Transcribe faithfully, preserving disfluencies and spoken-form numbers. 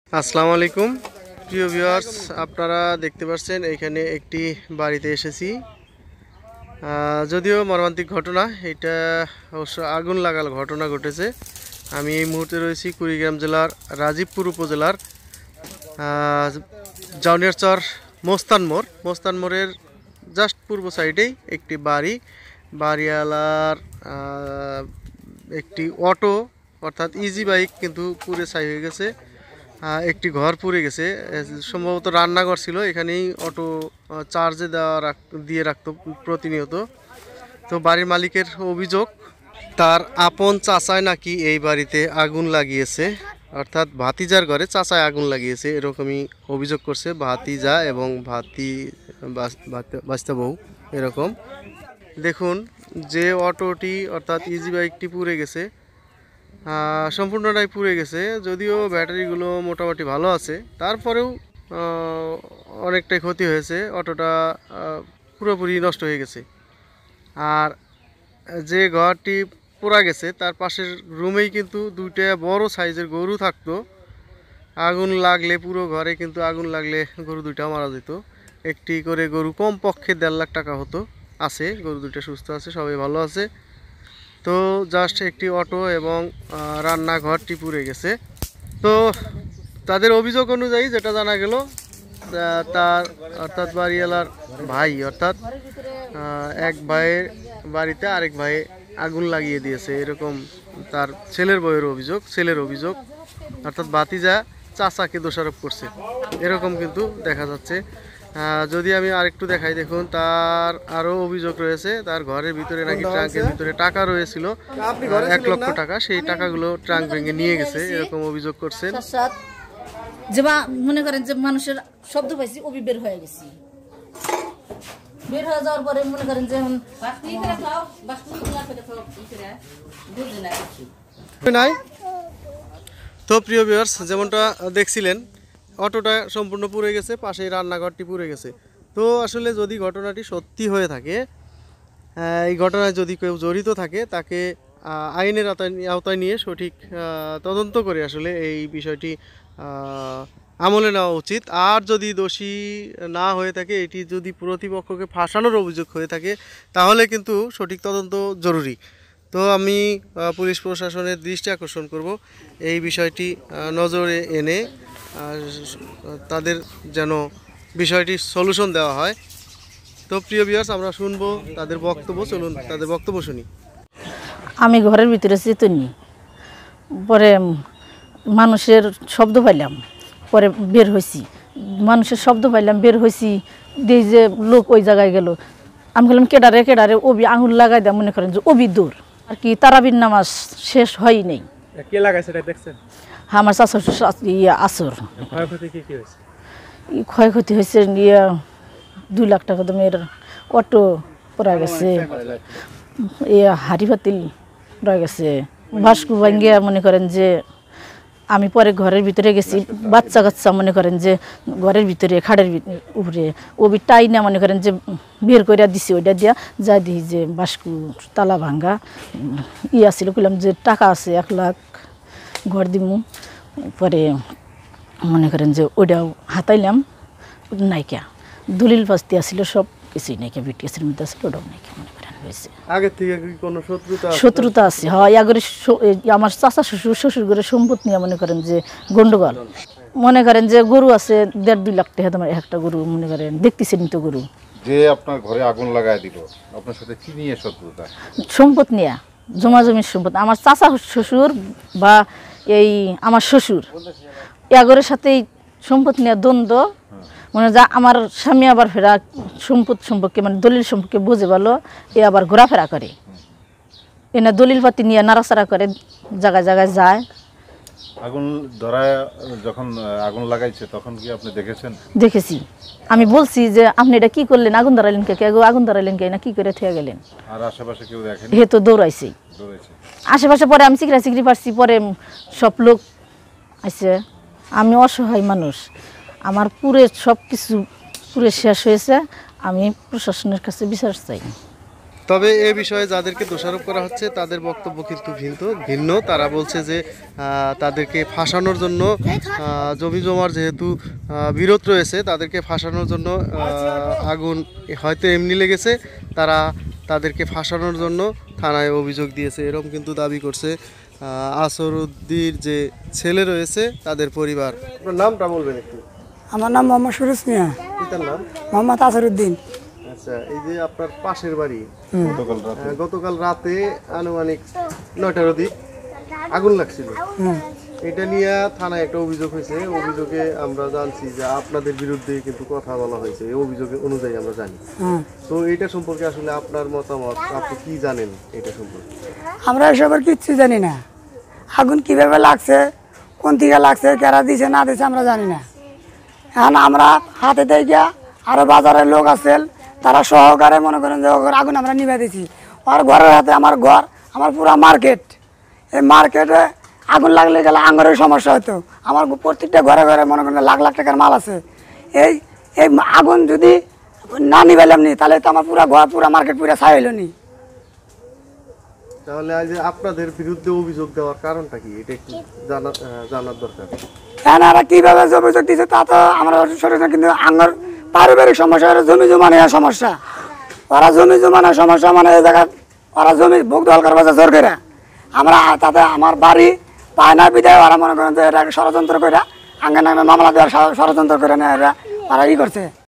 আসসালামু আলাইকুম প্রিয় ভিউয়ার্স, আপনারা দেখতে পাচ্ছেন এখানে একটি বাড়িতে এসেছি। যদিও মর্মান্তিক ঘটনা, এটা অবশ্য আগুন লাগাল ঘটনা ঘটেছে। আমি এই মুহূর্তে রয়েছি কুড়িগ্রাম জেলার রাজীবপুর উপজেলার জাউনিয়ারচর মোস্তান মোড়। মোস্তান মোড়ের জাস্ট পূর্ব সাইডেই একটি বাড়ি, বাড়িওয়ালার একটি অটো অর্থাৎ ইজি বাইক কিন্তু পুরে ছাই হয়ে গেছে। একটি ঘর পুড়ে গেছে, সম্ভবত রান্নাঘর ছিল। এখানেই অটো চার্জে দেওয়া দিয়ে রাখতো প্রতিনিয়ত। তো বাড়ির মালিকের অভিযোগ, তার আপন চাচায় নাকি এই বাড়িতে আগুন লাগিয়েছে, অর্থাৎ ভাতিজার ঘরে চাচায় আগুন লাগিয়েছে, এরকমই অভিযোগ করছে ভাতিজা এবং ভাতি বাস্তা বউ। এরকম দেখুন, যে অটোটি অর্থাৎ ইজি বাইকটি পুড়ে গেছে, সম্পূর্ণটাই পুড়ে গেছে। যদিও ব্যাটারিগুলো মোটামুটি ভালো আছে, তারপরেও অনেকটাই ক্ষতি হয়েছে। অটোটা পুরোপুরি নষ্ট হয়ে গেছে। আর যে ঘরটি পোড়া গেছে তার পাশের রুমেই কিন্তু দুইটা বড় সাইজের গরু থাকতো। আগুন লাগলে পুরো ঘরে কিন্তু আগুন লাগলে গরু দুইটা মারা যেত। একটি করে গরু কমপক্ষে দেড় লাখ টাকা হতো। আছে গরু দুইটা সুস্থ আছে, সবাই ভালো আছে। তো জাস্ট একটি অটো এবং রান্নাঘরটি পুড়ে গেছে। তো তাদের অভিযোগ অনুযায়ী যেটা জানা গেল, তার অর্থাৎ বাড়িওয়ালার ভাই অর্থাৎ এক ভাইয়ের বাড়িতে আরেক ভাই আগুন লাগিয়ে দিয়েছে, এরকম তার ছেলের বউয়ের অভিযোগ। ছেলের অভিযোগ অর্থাৎ ভাতিজা চাচাকে দোষারোপ করছে, এরকম কিন্তু দেখা যাচ্ছে। যদি আমি আরেকটু দেখাই, দেখুন তার আরও অভিযোগ রয়েছে। তার ঘরের ভিতরে নাকি ট্রাঙ্কের ভিতরে টাকা রয়েছিল এক লক্ষ টাকা, সেই টাকাগুলো ট্রাঙ্ক ভেঙে নিয়ে গেছে, এরকম অভিযোগ করছেন। যে মনে করেন যে মানুষের শব্দ পাইছি, ওবি বের হয়ে গেছি। বের হয়ে যাওয়ার পরে মনে করেন যে নাই। তো প্রিয় ভিউয়ার্স, যেমনটা দেখছিলেন অটোটা সম্পূর্ণ পুড়ে গেছে, পাশেই রান্নাঘরটি পুড়ে গেছে। তো আসলে যদি ঘটনাটি সত্যি হয়ে থাকে, এই ঘটনায় যদি কেউ জড়িত থাকে, তাকে আইনের আওতায় নিয়ে সঠিক তদন্ত করে আসলে এই বিষয়টি আমলে নেওয়া উচিত। আর যদি দোষী না হয়ে থাকে, এটি যদি প্রতিপক্ষকে ফাঁসানোর অভিযোগ হয়ে থাকে, তাহলে কিন্তু সঠিক তদন্ত জরুরি। তো আমি পুলিশ প্রশাসনের দৃষ্টি আকর্ষণ করব এই বিষয়টি নজরে এনে তাদের যেন বিষয়টি সলিউশন দেওয়া হয়। তো প্রিয় ভিউয়ার্স, আমরা শুনবো তাদের বক্তব্য। চলুন তাদের বক্তব্য শুনি। আমি ঘরের ভিতরে চেতনি, পরে মানুষের শব্দ পাইলাম, পরে বের হয়েছি। মানুষের শব্দ পাইলাম, বের হয়েছি, দিয়ে যে লোক ওই জায়গায় গেল। আমি বললাম কেডারে কেডারে, ওবি আঙুল লাগাই দেয়, মনে করেন যে ওবি দূর আর কি। তারাবির নামাজ শেষ হয়ই নেই। কে লাগাইছে এটা দেখছেন? আমার চাচার ইয়ে আসর। ক্ষয়ক্ষতি কি কি হয়েছে? ক্ষয়ক্ষতি হয়েছে ইয়ে দুই লাখ টাকা দামের অটো পড়া গেছে, ইয়ে হাড়ি পাতিল পড়া গেছে, বাসকু ভাঙ্গিয়া মনে করেন যে আমি পরে ঘরের ভিতরে গেছি, বাচ্চা কাচ্চা মনে করেন যে ঘরের ভিতরে খাটের উপরে ওবি টাই না মনে করেন যে বের করে দিছি। ওইটা দিয়া যা দিই যে বাসকু তালা ভাঙ্গা ইয়া ছিল, বললাম যে টাকা আছে এক লাখ ঘর দিমু। পরে মনে করেন যে ওইটাও হাতাইলাম, নাইকা দলিল পাস্তি আসছিল, সব কিছুই নাইকা বিটিএসের মধ্যে আসলে, ওটাও নাইকা মনে করেন হয়েছে। আগে থেকে কি কোনো শত্রুতা শত্রুতা আছে? হয় আগরে আমার চাচা শ্বশুর শ্বশুর ঘরে সম্পদ নিয়ে মনে করেন যে গন্ডগোল। মনে করেন যে গরু আছে দেড় দুই লাখ টাকা তোমার একটা গরু, মনে করেন দেখতেছেন তো গরু। যে আপনার ঘরে আগুন লাগায় দিল, আপনার সাথে কি নিয়ে শত্রুতা? সম্পদ নিয়ে, জমা জমির সম্পদ। আমার চাচা শ্বশুর বা এই আমার শ্বশুর এগরের সাথে সম্পদ নিয়ে দ্বন্দ্ব। মানে যা আমার স্বামী আবার ফেরা সম্পদ সম্পর্কে মানে দলিল সম্পর্কে বুঝে ভালো, এ আবার ঘোরাফেরা করে, এনে দলিল পাতি নিয়ে নাড়াচাড়া করে, জায়গায় জায়গায় যায়। আগুন ধরায় যখন আগুন লাগাইছে তখন কি আপনি দেখেছেন? দেখেছি। আমি বলছি যে আপনি এটা কি করলেন, আগুন ধরাইলেন কে, আগুন ধরাইলেন কে, না কি করে থেকে গেলেন? আর আশেপাশে কেউ দেখেনি? হে তো দৌড়াইছে দৌড়াইছে আশেপাশে। পরে আমি চিকরা চিকরি পারছি, পরে সব লোক আছে। আমি অসহায় মানুষ, আমার পুরে সব কিছু পুরে শেষ হয়েছে। আমি প্রশাসনের কাছে বিচার চাই। তবে এ বিষয়ে যাদেরকে দোষারোপ করা হচ্ছে তাদের বক্তব্য কিন্তু ভিন্ন ভিন্ন তারা বলছে যে আহ, তাদেরকে ফাঁসানোর জন্য আহ, জমি জমার যেহেতু আহ, বিরোধ রয়েছে তাদেরকে ফাঁসানোর জন্য আহ, আগুন হয়তো এমনি লেগেছে, তারা তাদেরকে ফাঁসানোর জন্য থানায় অভিযোগ দিয়েছে, এরকম কিন্তু দাবি করছে আহ, আসরউদ্দির যে ছেলে রয়েছে তাদের পরিবার। আপনার নামটা বলবেন একটু? আমার নাম মোহাম্মদ সুরুজ মিয়া। পিতার নাম? মোহাম্মদ আসরউদ্দিন। আচ্ছা, এই যে আপনার পাশের বাড়ি, গতকাল রাতে আহ, গতকাল রাতে আনুমানিক নয়টার অধিক আগুন লাগছিল, এটা নিয়ে থানায় একটা অভিযোগ হয়েছে। অভিযোগে আমরা জানছি যে আপনাদের বিরুদ্ধে কিন্তু কথা বলা হয়েছে, এই অভিযোগে অনুযায়ী আমরা জানি। হুম। তো এটা সম্পর্কে আসলে আপনার মতামত, আপনি কি জানেন এটা সম্পর্কে? আমরা এসবের কিচ্ছু জানি না। আগুন কিভাবে লাগছে, কোন থেকে লাগছে, কারা দিছে না দিছে আমরা জানি না। এখন আমরা হাতে দিয়ে আরো বাজারের লোক আছে, তারা সহকারে মনে করেন যে ওর আগুন আমরা নিভে দিছি। আর ঘরের হাতে আমার ঘর, আমার পুরো মার্কেট, এই মার্কেটে আগুন লাগলে গেলে আঙুরের সমস্যা হতো। আমার প্রত্যেকটা ঘরে ঘরে মনে করেন লাখ লাখ টাকার মাল আছে। এই এই আগুন যদি না নিবেলাম নি তাহলে তো আমার পুরো ঘর পুরো মার্কেট পুরো ছাই হইল নি। তাহলে আজ যে আপনাদের বিরুদ্ধে অভিযোগ দেওয়ার কারণটা কি, এটা একটু জানা আহ, জানার দরকার। কেন এরা কীভাবে অভিযোগ দিচ্ছে তা তো আমরা সঠিক না, কিন্তু আঙুর পারিবারিক সমস্যা, ওরা জমি জমা নেওয়ার সমস্যা। ওরা জমি জমা নেওয়ার সমস্যা মানে এই জায়গায় ওরা জমি ভোগ দল করবে জোর করে। আমরা তাতে আমার বাড়ি পায় না বিদায় ওরা মনে করেন যে এটাকে ষড়যন্ত্র করে আঙ্গান মামলা দেওয়ার ষড়যন্ত্র করে নেয়, ওরা ওরা ই করছে।